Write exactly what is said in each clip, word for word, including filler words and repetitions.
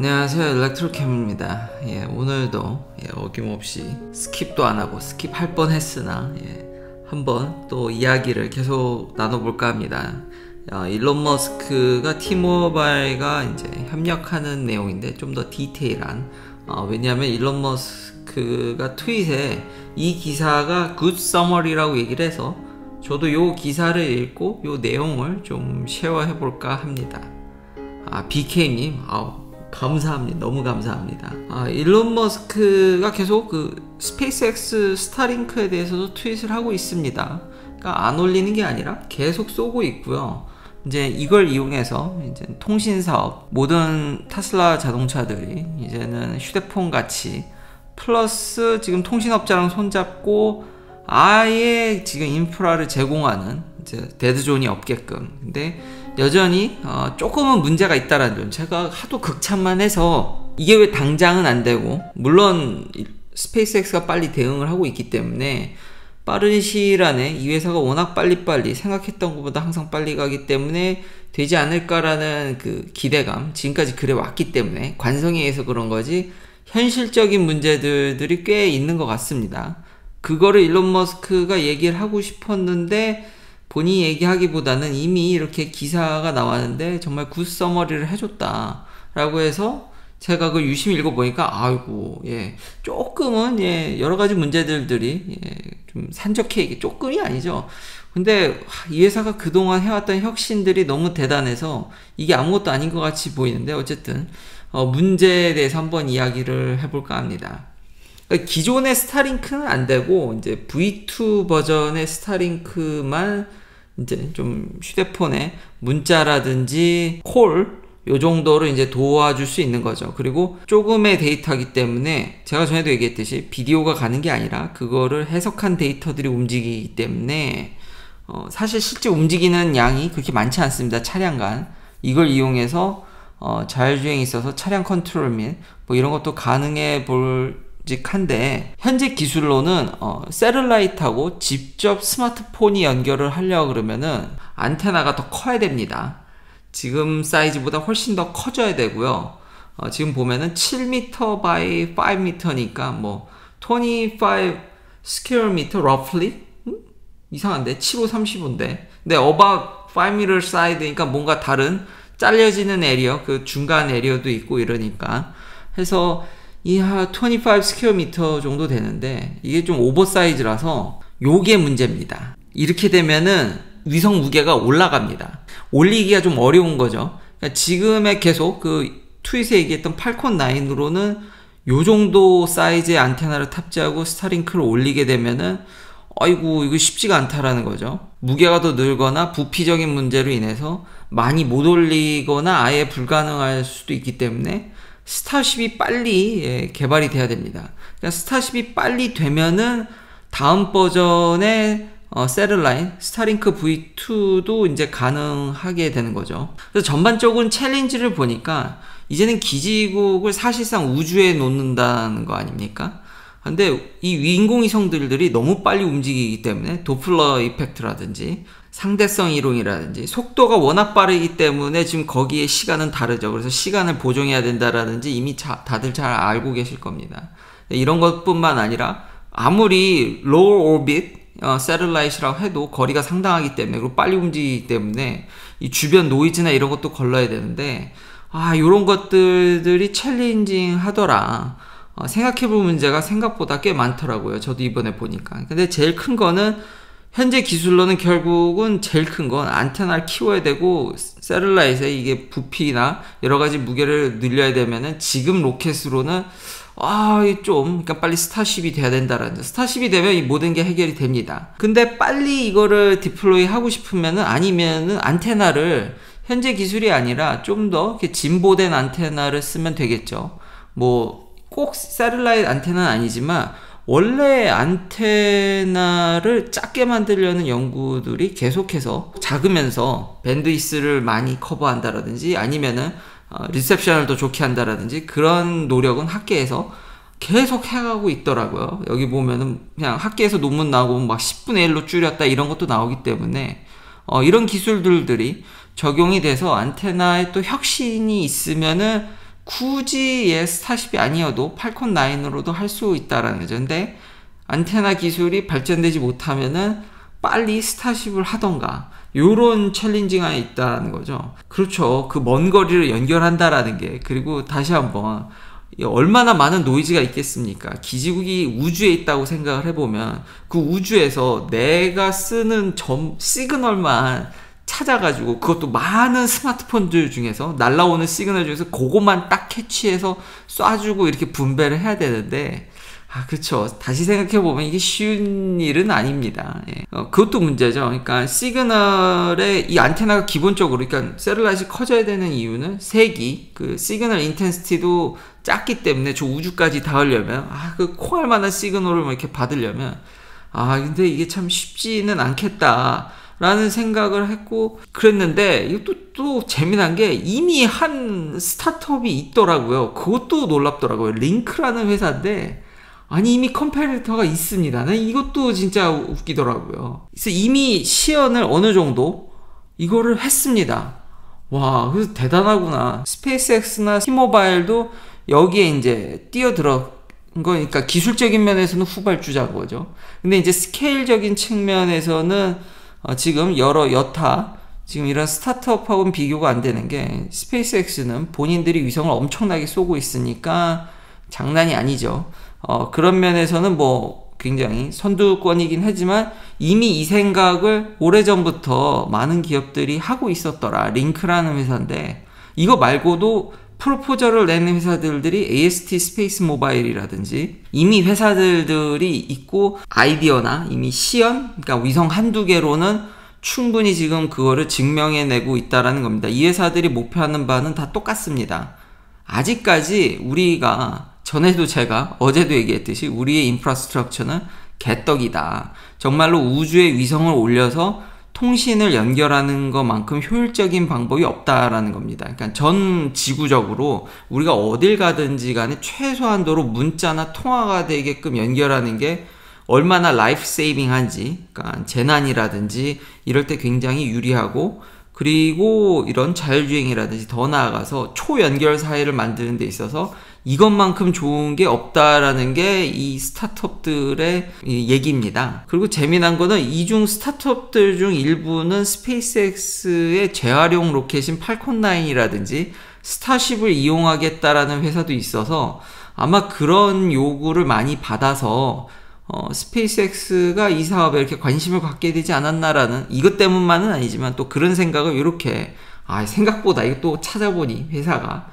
안녕하세요, 일렉트로캠입니다. 예, 오늘도 예, 어김없이 스킵도 안하고 스킵할 뻔 했으나 예, 한번 또 이야기를 계속 나눠볼까 합니다. 어, 일론 머스크가 티모바일과 이제 협력하는 내용인데 좀 더 디테일한, 어, 왜냐하면 일론 머스크가 트윗에 이 기사가 굿 서머리라고 얘기를 해서 저도 요 기사를 읽고 요 내용을 좀 쉐어해볼까 합니다. 아, 비케이님, 아우 감사합니다. 너무 감사합니다. 아, 일론 머스크가 계속 그 스페이스X 스타링크에 대해서도 트윗을 하고 있습니다. 그러니까 안 올리는 게 아니라 계속 쏘고 있고요. 이제 이걸 이용해서 이제 통신 사업, 모든 테슬라 자동차들이 이제는 휴대폰 같이 플러스 지금 통신업자랑 손잡고 아예 지금 인프라를 제공하는 이제 데드존이 없게끔. 근데 여전히 어 조금은 문제가 있다라는 점, 제가 하도 극찬만 해서 이게 왜 당장은 안 되고, 물론 스페이스X가 빨리 대응을 하고 있기 때문에 빠른 시일 안에 이 회사가 워낙 빨리빨리 생각했던 것보다 항상 빨리 가기 때문에 되지 않을까라는 그 기대감, 지금까지 그래 왔기 때문에 관성에 의해서 그런 거지 현실적인 문제들이 꽤 있는 것 같습니다. 그거를 일론 머스크가 얘기를 하고 싶었는데 본인이 얘기하기보다는 이미 이렇게 기사가 나왔는데 정말 굿 서머리를 해줬다 라고 해서 제가 그걸 유심히 읽어보니까 아이고, 예, 조금은 예, 여러가지 문제들들이 예, 좀 산적해. 이게 조금이 아니죠. 근데 이 회사가 그동안 해왔던 혁신들이 너무 대단해서 이게 아무것도 아닌 것 같이 보이는데, 어쨌든 어, 문제에 대해서 한번 이야기를 해볼까 합니다. 기존의 스타링크는 안 되고 이제 브이 투 버전의 스타링크만 이제 좀 휴대폰에 문자라든지 콜 요 정도로 이제 도와줄 수 있는 거죠. 그리고 조금의 데이터이기 때문에 제가 전에도 얘기했듯이 비디오가 가는 게 아니라 그거를 해석한 데이터들이 움직이기 때문에 어 사실 실제 움직이는 양이 그렇게 많지 않습니다. 차량 간 이걸 이용해서 어 자율주행이 있어서 차량 컨트롤 및 뭐 이런 것도 가능해 볼 직한데, 현재 기술로는 어, 셀룰라이트하고 직접 스마트폰이 연결을 하려고 그러면은 안테나가 더 커야 됩니다. 지금 사이즈보다 훨씬 더 커져야 되고요. 어, 지금 보면은 칠 미터 by 오 미터니까 뭐 이십오 square meter roughly? 음? 이상한데? 칠오 삼십오인데. 근데 about 오 미터 side니까 뭔가 다른 잘려지는 에리어, 그 중간 에리어도 있고 이러니까 해서 이 이십오 스퀘어 미터 정도 되는데 이게 좀 오버사이즈라서 요게 문제입니다. 이렇게 되면은 위성 무게가 올라갑니다. 올리기가 좀 어려운 거죠. 그러니까 지금의 계속 그 트윗에 얘기했던 팔콘 나인으로는 요 정도 사이즈의 안테나를 탑재하고 스타링크를 올리게 되면은 아이고 이거 쉽지가 않다라는 거죠. 무게가 더 늘거나 부피적인 문제로 인해서 많이 못 올리거나 아예 불가능할 수도 있기 때문에 스타쉽이 빨리 예, 개발이 돼야 됩니다. 그러니까 스타쉽이 빨리 되면은 다음 버전의 어, 셀룰라인 스타링크 브이 투도 이제 가능하게 되는 거죠. 그래서 전반적인 챌린지를 보니까 이제는 기지국을 사실상 우주에 놓는다는 거 아닙니까? 근데 이 인공위성들이 너무 빨리 움직이기 때문에 도플러 이펙트라든지 상대성 이동이라든지 속도가 워낙 빠르기 때문에 지금 거기에 시간은 다르죠. 그래서 시간을 보정해야 된다라든지 이미 자, 다들 잘 알고 계실 겁니다. 이런 것뿐만 아니라 아무리 로우 오빗 어, 셀룰라이트라고 해도 거리가 상당하기 때문에, 그리고 빨리 움직이기 때문에 이 주변 노이즈나 이런 것도 걸러야 되는데, 아, 요런 것들이 챌린징 하더라. 어, 생각해볼 문제가 생각보다 꽤 많더라고요. 저도 이번에 보니까. 근데 제일 큰 거는 현재 기술로는 결국은 제일 큰 건 안테나를 키워야 되고, 셀룰라이트에 이게 부피나 여러가지 무게를 늘려야 되면은 지금 로켓으로는 아, 좀 그러니까 빨리 스타쉽이 돼야 된다라는 점. 스타쉽이 되면 이 모든 게 해결이 됩니다. 근데 빨리 이거를 디플로이 하고 싶으면은, 아니면은 안테나를 현재 기술이 아니라 좀 더 진보된 안테나를 쓰면 되겠죠. 뭐 꼭 셀룰라이트 안테나는 아니지만 원래 안테나를 작게 만들려는 연구들이 계속해서 작으면서 밴드위스를 많이 커버한다라든지 아니면은 어, 리셉션을 더 좋게 한다라든지 그런 노력은 학계에서 계속 해가고 있더라고요. 여기 보면은 그냥 학계에서 논문 나오고 막 십분의 일로 줄였다 이런 것도 나오기 때문에 어, 이런 기술들이 적용이 돼서 안테나에 또 혁신이 있으면은 굳이 예, 스타쉽이 아니어도 팔콘 나인으로도 할 수 있다라는 거죠. 근데 안테나 기술이 발전되지 못하면은 빨리 스타쉽을 하던가 요런 챌린징이 있다는 거죠. 그렇죠. 그 먼 거리를 연결한다라는 게, 그리고 다시 한번 얼마나 많은 노이즈가 있겠습니까? 기지국이 우주에 있다고 생각을 해보면 그 우주에서 내가 쓰는 점 시그널만 찾아가지고, 그것도 많은 스마트폰들 중에서 날라오는 시그널 중에서 그것만 딱 캐치해서 쏴주고 이렇게 분배를 해야 되는데, 아, 그렇죠. 다시 생각해보면 이게 쉬운 일은 아닙니다. 예. 어, 그것도 문제죠. 그러니까 시그널의 이 안테나가 기본적으로, 그러니까 셀룰라이트가 커져야 되는 이유는 색이, 그 시그널 인텐시티도 작기 때문에 저 우주까지 닿으려면, 아, 그 콩알 만한 시그널을 이렇게 받으려면, 아, 근데 이게 참 쉽지는 않겠다 라는 생각을 했고 그랬는데, 이것도 또 재미난 게 이미 한 스타트업이 있더라고요. 그것도 놀랍더라고요. 링크라는 회사인데, 아니 이미 컴패리터가 있습니다. 난 이것도 진짜 웃기더라고요. 그래서 이미 시연을 어느 정도 이거를 했습니다. 와, 그래서 대단하구나. 스페이스X나 T-모바일도 여기에 이제 뛰어들어 거니까 기술적인 면에서는 후발주자인 거죠. 근데 이제 스케일적인 측면에서는 어 지금 여러 여타 지금 이런 스타트업하고는 비교가 안 되는 게, 스페이스X는 본인들이 위성을 엄청나게 쏘고 있으니까 장난이 아니죠. 어, 그런 면에서는 뭐 굉장히 선두권이긴 하지만 이미 이 생각을 오래전부터 많은 기업들이 하고 있었더라. 링크라는 회사인데, 이거 말고도 프로포저를 내는 회사들이 에이에스티 스페이스 모바일이라든지 이미 회사들이 있고, 아이디어나 이미 시연, 그러니까 위성 한두 개로는 충분히 지금 그거를 증명해내고 있다라는 겁니다. 이 회사들이 목표하는 바는 다 똑같습니다. 아직까지 우리가, 전에도 제가 어제도 얘기했듯이 우리의 인프라스트럭처는 개떡이다. 정말로 우주에 위성을 올려서 통신을 연결하는 것만큼 효율적인 방법이 없다라는 겁니다. 그러니까 전 지구적으로 우리가 어딜 가든지 간에 최소한도로 문자나 통화가 되게끔 연결하는 게 얼마나 라이프 세이빙한지, 그러니까 재난이라든지 이럴 때 굉장히 유리하고, 그리고 이런 자율주행이라든지 더 나아가서 초연결 사회를 만드는 데 있어서 이것만큼 좋은 게 없다라는 게 이 스타트업들의 얘기입니다. 그리고 재미난 거는 이 중 스타트업들 중 일부는 스페이스X의 재활용 로켓인 팔콘 나인이라든지 스타쉽을 이용하겠다라는 회사도 있어서 아마 그런 요구를 많이 받아서 어, 스페이스X가 이 사업에 이렇게 관심을 갖게 되지 않았나라는, 이것 때문만은 아니지만 또 그런 생각을 이렇게, 아, 생각보다 이거 또 찾아보니 회사가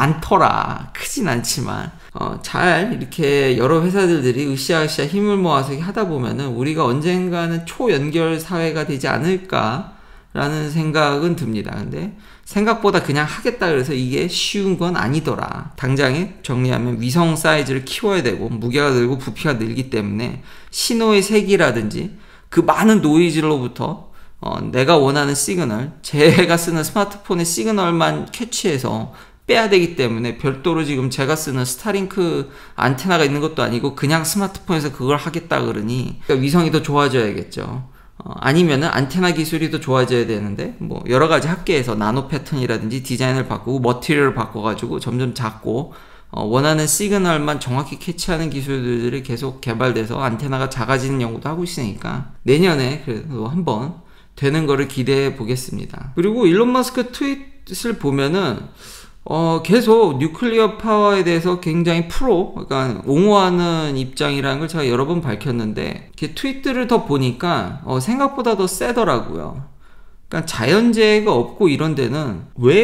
많더라. 크진 않지만 어, 잘 이렇게 여러 회사들이 으쌰으쌰 힘을 모아서 하다 보면은 우리가 언젠가는 초연결 사회가 되지 않을까 라는 생각은 듭니다. 근데 생각보다 그냥 하겠다 그래서 이게 쉬운 건 아니더라. 당장에 정리하면 위성 사이즈를 키워야 되고 무게가 늘고 부피가 늘기 때문에 신호의 색이라든지 그 많은 노이즈로부터 어, 내가 원하는 시그널, 제가 쓰는 스마트폰의 시그널만 캐치해서 빼야 되기 때문에 별도로 지금 제가 쓰는 스타링크 안테나가 있는 것도 아니고 그냥 스마트폰에서 그걸 하겠다 그러니, 그러니까 위성이 더 좋아져야겠죠. 어, 아니면은 안테나 기술이 더 좋아져야 되는데 뭐 여러 가지 학계에서 나노 패턴이라든지 디자인을 바꾸고 머티리얼을 바꿔가지고 점점 작고 어, 원하는 시그널만 정확히 캐치하는 기술들이 계속 개발돼서 안테나가 작아지는 연구도 하고 있으니까 내년에 그래도 한번 되는 거를 기대해 보겠습니다. 그리고 일론 머스크 트윗을 보면은 어, 계속 뉴클리어 파워에 대해서 굉장히 프로, 그러니까 옹호하는 입장이라는 걸 제가 여러 번 밝혔는데, 이렇게 트윗들을 더 보니까, 어, 생각보다 더 세더라고요. 그러니까 자연재해가 없고 이런 데는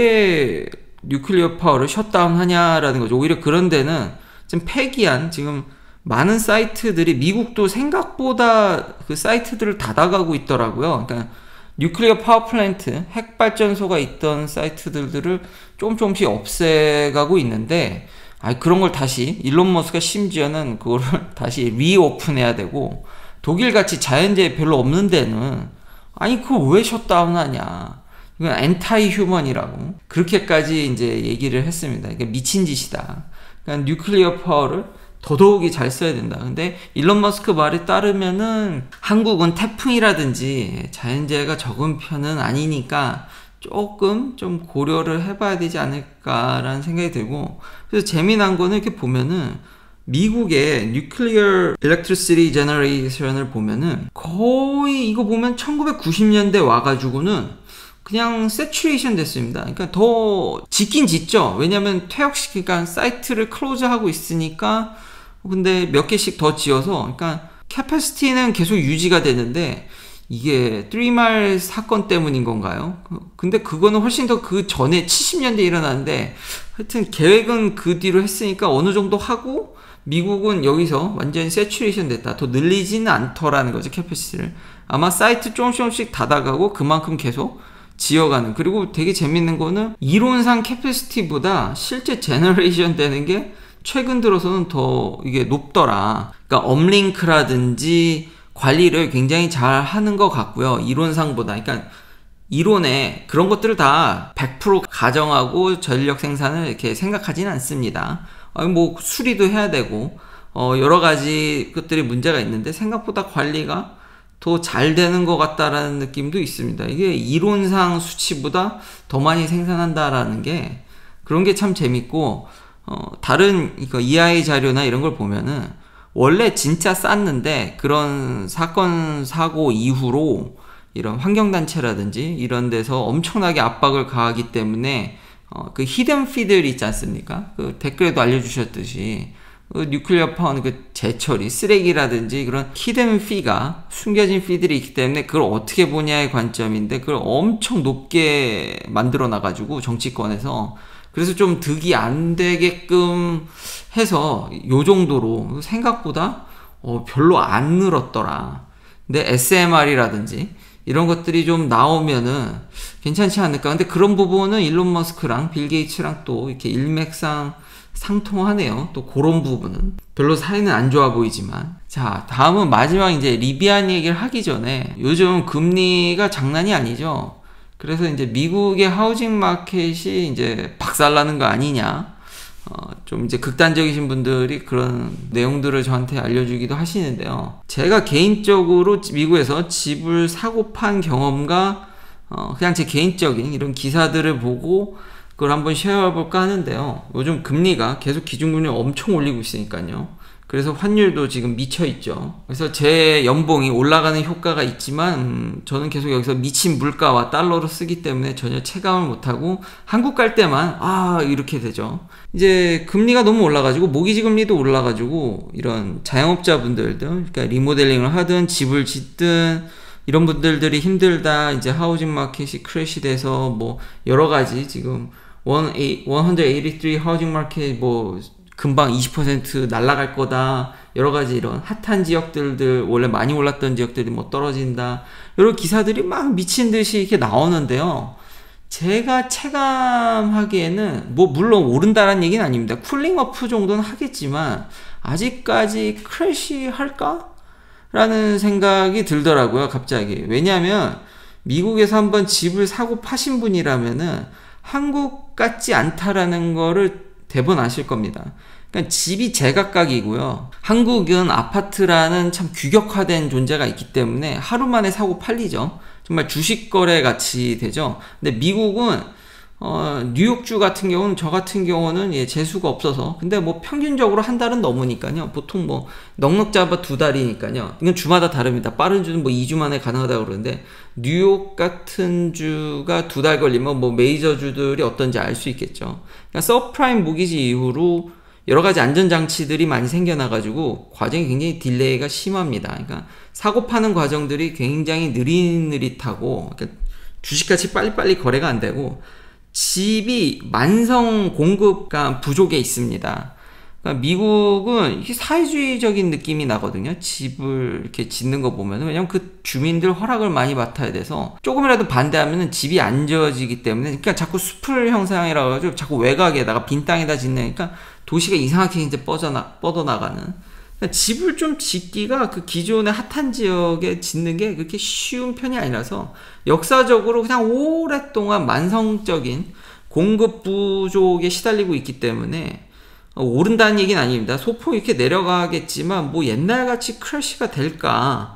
왜 뉴클리어 파워를 셧다운 하냐라는 거죠. 오히려 그런 데는 좀 폐기한, 지금 많은 사이트들이, 미국도 생각보다 그 사이트들을 닫아가고 있더라고요. 그러니까 뉴클리어 파워 플랜트, 핵발전소가 있던 사이트들을 조금 조금씩 없애가고 있는데, 아 그런 걸 다시, 일론 머스크가 심지어는 그거를 다시 리오픈해야 되고, 독일같이 자연재해 별로 없는 데는, 아니 그거 왜 셧다운 하냐. 이건 엔타이 휴먼이라고. 그렇게까지 이제 얘기를 했습니다. 이게 미친 짓이다. 그러니까 뉴클리어 파워를 더더욱이 잘 써야 된다. 근데 일론 머스크 말에 따르면은 한국은 태풍이라든지 자연재해가 적은 편은 아니니까 조금 좀 고려를 해봐야 되지 않을까라는 생각이 들고, 그래서 재미난 거는 이렇게 보면은 미국의 Nuclear Electricity Generation을 보면은 거의 이거 보면 천구백구십 년대 와가지고는 그냥 세츄레이션 됐습니다. 그러니까 더 짓긴 짓죠. 왜냐면 퇴역시키니까 사이트를 클로즈하고 있으니까. 근데 몇 개씩 더 지어서, 그러니까 캐패시티는 계속 유지가 되는데 이게 쓰리마일 사건 때문인 건가요? 근데 그거는 훨씬 더 그 전에 칠십 년대에 일어났는데, 하여튼 계획은 그 뒤로 했으니까 어느 정도 하고 미국은 여기서 완전히 세츄레이션 됐다. 더 늘리지는 않더라는 거죠, 캐패시티를. 아마 사이트 조금씩 조금씩 닫아가고 그만큼 계속 지어가는. 그리고 되게 재밌는 거는 이론상 캐패시티보다 실제 제너레이션 되는 게 최근 들어서는 더 이게 높더라. 그러니까 업링크라든지 관리를 굉장히 잘 하는 것 같고요, 이론상보다. 그러니까 이론에 그런 것들을 다 백 퍼센트 가정하고 전력 생산을 이렇게 생각하지는 않습니다. 뭐 수리도 해야 되고 어 여러 가지 것들이 문제가 있는데 생각보다 관리가 더 잘 되는 것 같다라는 느낌도 있습니다. 이게 이론상 수치보다 더 많이 생산한다라는 게, 그런 게 참 재밌고, 어 다른 이거 이아이 자료나 이런 걸 보면은 원래 진짜 쌌는데 그런 사건 사고 이후로 이런 환경단체라든지 이런 데서 엄청나게 압박을 가하기 때문에 어, 그 히든 피들 있지 않습니까? 그 댓글에도 알려주셨듯이 그 뉴클리어 파워는 그 재처리, 쓰레기라든지 그런 히든 피가, 숨겨진 피들이 있기 때문에 그걸 어떻게 보냐의 관점인데, 그걸 엄청 높게 만들어 놔가지고 정치권에서, 그래서 좀 득이 안 되게끔 해서 요 정도로 생각보다 어, 별로 안 늘었더라. 근데 에스엠알이라든지 이런 것들이 좀 나오면은 괜찮지 않을까. 근데 그런 부분은 일론 머스크랑 빌 게이츠랑 또 이렇게 일맥상 상통하네요. 또 그런 부분은 별로 사이는 안 좋아 보이지만. 자, 다음은 마지막 이제 리비안 얘기를 하기 전에, 요즘 금리가 장난이 아니죠. 그래서 이제 미국의 하우징 마켓이 이제 박살나는 거 아니냐. 어, 좀 이제 극단적이신 분들이 그런 내용들을 저한테 알려주기도 하시는데요. 제가 개인적으로 미국에서 집을 사고 판 경험과 어, 그냥 제 개인적인 이런 기사들을 보고 그걸 한번 쉐어해볼까 하는데요. 요즘 금리가 계속 기준금리 엄청 올리고 있으니까요. 그래서 환율도 지금 미쳐있죠. 그래서 제 연봉이 올라가는 효과가 있지만 음, 저는 계속 여기서 미친 물가와 달러로 쓰기 때문에 전혀 체감을 못하고 한국 갈 때만 아 이렇게 되죠. 이제 금리가 너무 올라가지고 모기지 금리도 올라가지고 이런 자영업자분들도, 그러니까 리모델링을 하든 집을 짓든 이런 분들들이 힘들다. 이제 하우징 마켓이 크래시 돼서 뭐 여러 가지 지금 백팔십삼 하우징 마켓 뭐 금방 이십 퍼센트 날아갈 거다. 여러 가지 이런 핫한 지역들들, 원래 많이 올랐던 지역들이 뭐 떨어진다. 이런 기사들이 막 미친 듯이 이렇게 나오는데요. 제가 체감하기에는 뭐 물론 오른다라는 얘기는 아닙니다. 쿨링 오프 정도는 하겠지만 아직까지 크래시 할까? 라는 생각이 들더라고요, 갑자기. 왜냐하면 미국에서 한번 집을 사고 파신 분이라면은 한국 같지 않다라는 거를 대번 아실 겁니다. 그러니까 집이 제각각이고요. 한국은 아파트라는 참 규격화된 존재가 있기 때문에 하루 만에 사고 팔리죠. 정말 주식 거래 같이 되죠. 근데 미국은 어, 뉴욕주 같은 경우는, 저 같은 경우는 예, 재수가 없어서, 근데 뭐 평균적으로 한 달은 넘으니까요. 보통 뭐 넉넉 잡아 두 달이니까요. 이건 주마다 다릅니다. 빠른 주는 뭐 이 주 만에 가능하다고 그러는데, 뉴욕 같은 주가 두 달 걸리면 뭐 메이저 주들이 어떤지 알 수 있겠죠. 그러니까 서프라임 모기지 이후로 여러 가지 안전장치들이 많이 생겨나가지고 과정이 굉장히 딜레이가 심합니다. 그러니까 사고 파는 과정들이 굉장히 느릿느릿하고, 그러니까 주식같이 빨리빨리 거래가 안 되고, 집이 만성 공급과 부족에 있습니다. 그러니까 미국은 사회주의적인 느낌이 나거든요. 집을 이렇게 짓는 거 보면은. 왜냐면 그 주민들 허락을 많이 맡아야 돼서 조금이라도 반대하면은 집이 안 지어지기 때문에, 그러니까 자꾸 숲을 형상이라고 해가지고 자꾸 외곽에다가 빈 땅에다 짓으니까 도시가 이상하게 이제 뻗어나, 뻗어나가는. 그러니까 집을 좀 짓기가 그 기존의 핫한 지역에 짓는 게 그렇게 쉬운 편이 아니라서 역사적으로 그냥 오랫동안 만성적인 공급 부족에 시달리고 있기 때문에 어, 오른다는 얘기는 아닙니다. 소폭 이렇게 내려가겠지만 뭐 옛날같이 크래시가 될까?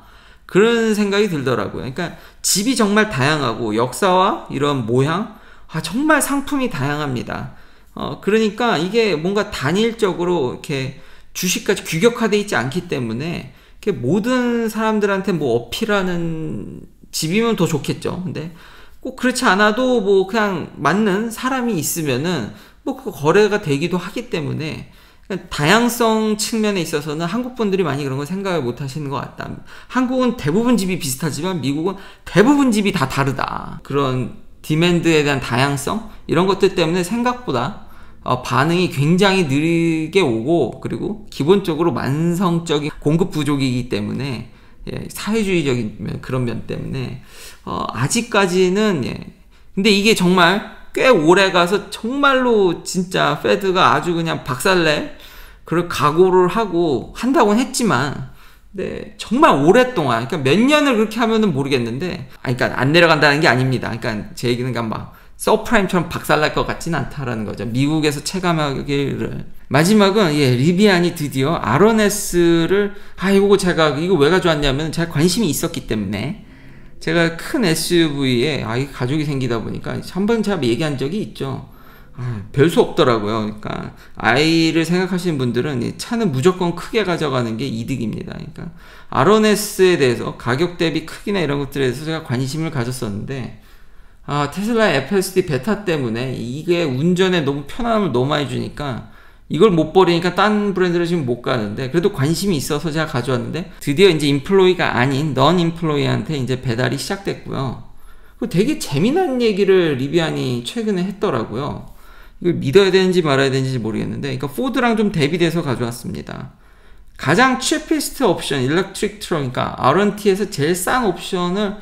그런 생각이 들더라고요. 그러니까 집이 정말 다양하고 역사와 이런 모양, 아, 정말 상품이 다양합니다. 어, 그러니까 이게 뭔가 단일적으로 이렇게 주식까지 규격화되어 있지 않기 때문에 이렇게 모든 사람들한테 뭐 어필하는 집이면 더 좋겠죠. 근데 꼭 그렇지 않아도 뭐 그냥 맞는 사람이 있으면은 뭐 그 거래가 되기도 하기 때문에 다양성 측면에 있어서는 한국 분들이 많이 그런 거 생각을 못 하시는 것 같다. 한국은 대부분 집이 비슷하지만 미국은 대부분 집이 다 다르다. 그런 디맨드에 대한 다양성 이런 것들 때문에 생각보다 어, 반응이 굉장히 느리게 오고 그리고 기본적으로 만성적인 공급 부족이기 때문에 예, 사회주의적인 그런 면 때문에 어, 아직까지는 예. 근데 이게 정말 꽤 오래 가서 정말로 진짜 페드가 아주 그냥 박살낼 그런 각오를 하고 한다고는 했지만 네, 정말 오랫동안 그러니까 몇 년을 그렇게 하면은 모르겠는데 아, 그러니까 안 내려간다는 게 아닙니다. 그러니까 제 얘기는 그냥 막 서프라임처럼 박살날 것 같진 않다라는 거죠. 미국에서 체감하기를. 마지막은 예, 리비안이 드디어 알원에스를 아 이거 제가 이거 왜 가져왔냐면 제가 관심이 있었기 때문에 제가 큰 에스유브이에 아 이게 가족이 생기다 보니까 한번 제가 얘기한 적이 있죠. 아, 별 수 없더라고요. 그러니까 아이를 생각하시는 분들은 차는 무조건 크게 가져가는 게 이득입니다. 그러니까 알원에스에 대해서 가격 대비 크기나 이런 것들에 대해서 제가 관심을 가졌었는데 아, 테슬라의 에프에스디 베타 때문에 이게 운전에 너무 편함을 너무 많이 주니까 이걸 못 버리니까 딴 브랜드를 지금 못 가는데 그래도 관심이 있어서 제가 가져왔는데 드디어 이제 인플로이가 아닌 넌 인플로이한테 이제 배달이 시작됐고요. 되게 재미난 얘기를 리비안이 최근에 했더라고요. 이걸 믿어야 되는지 말아야 되는지 모르겠는데 그러니까 포드랑 좀 대비돼서 가져왔습니다. 가장 cheapest 옵션, 일렉트릭 트럭, 그러니까 알원티에서 제일 싼 옵션을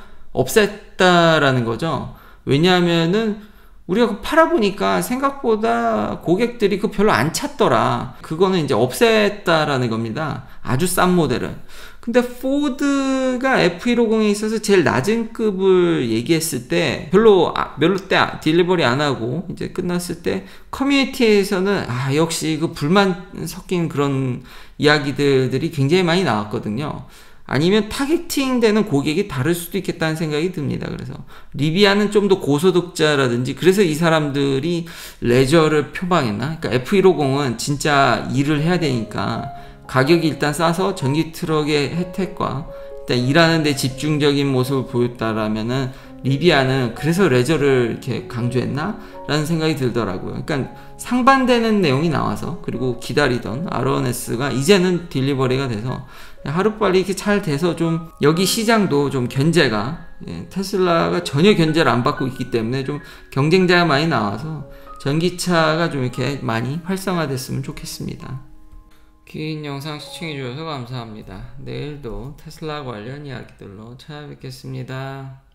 없앴다라는 거죠. 왜냐하면은 우리가 팔아보니까 생각보다 고객들이 그 별로 안 찾더라. 그거는 이제 없앴다라는 겁니다. 아주 싼 모델은. 근데 포드가 에프 백십에 있어서 제일 낮은 급을 얘기했을 때 별로 아, 별로 때 딜리버리 안 하고 이제 끝났을 때 커뮤니티에서는 아 역시 그 불만 섞인 그런 이야기들이 굉장히 많이 나왔거든요. 아니면 타겟팅 되는 고객이 다를 수도 있겠다는 생각이 듭니다. 그래서 리비안은 좀 더 고소득자라든지 그래서 이 사람들이 레저를 표방했나? 그러니까 에프 백십은 진짜 일을 해야 되니까 가격이 일단 싸서 전기 트럭의 혜택과 일단 일하는 데 집중적인 모습을 보였다라면은 리비안은 그래서 레저를 이렇게 강조했나? 라는 생각이 들더라고요. 그러니까 상반되는 내용이 나와서 그리고 기다리던 알원에스가 이제는 딜리버리가 돼서 하루빨리 이렇게 잘 돼서 좀 여기 시장도 좀 견제가 예, 테슬라가 전혀 견제를 안 받고 있기 때문에 좀 경쟁자가 많이 나와서 전기차가 좀 이렇게 많이 활성화됐으면 좋겠습니다. 긴 영상 시청해주셔서 감사합니다. 내일도 테슬라 관련 이야기들로 찾아뵙겠습니다.